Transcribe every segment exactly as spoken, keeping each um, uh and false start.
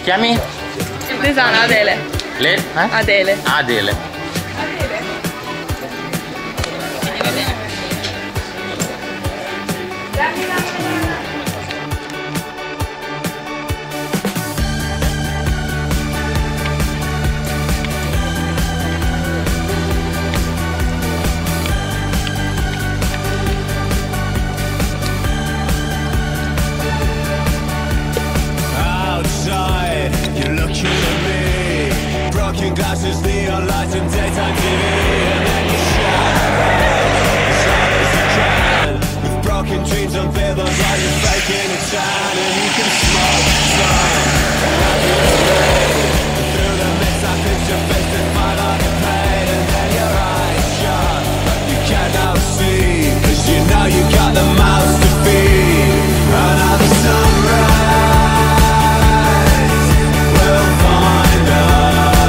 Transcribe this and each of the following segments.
chiami? Desana, Adele. Le? Eh? Adele. Adele. Glasses, neon lights and daytime T V, and then you shine as hard as you can. With broken dreams and feathers while you're faking a tan, and you can smoke some through the mist. I picture face and fight like a pain, and then your eyes shut, but you cannot see, 'cause you know you got the mouths to feed. Another sunrise will find us.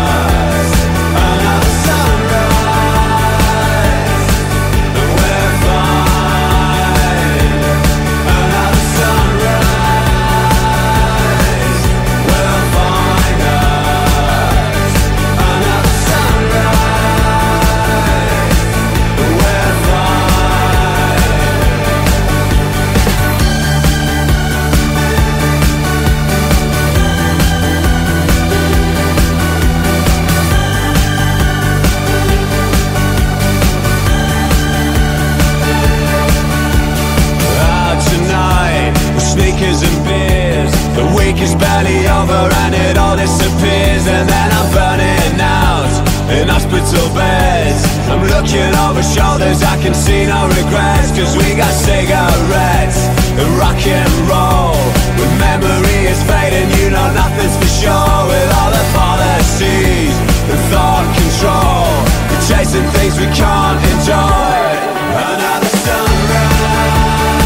Barely over and it all disappears, and then I'm burning out in hospital beds. I'm looking over shoulders, I can see no regrets, 'cause we got cigarettes and rock and roll. When memory is fading, you know nothing's for sure. With all the policies and thought control, we're chasing things we can't enjoy. Another sunrise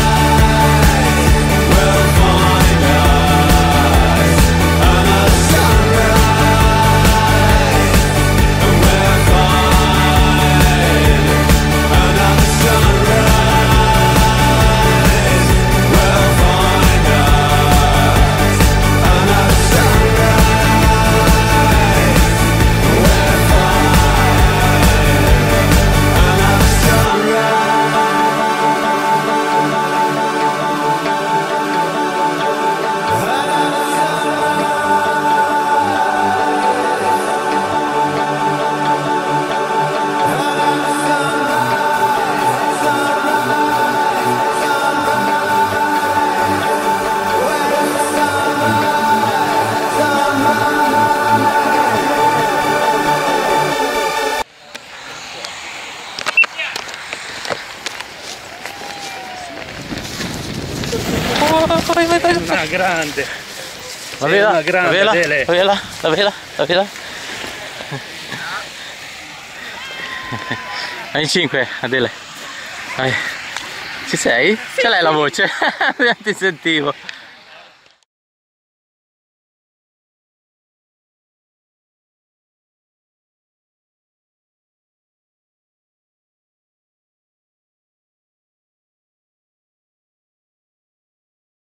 will find us. Una grande. La vela, una grande, la vela, Adele. la vela, la vela, la vela. Vai in cinque, Adele. Vai. Ci sei? Sì, Ce l'hai la sì. voce? Ti sentivo.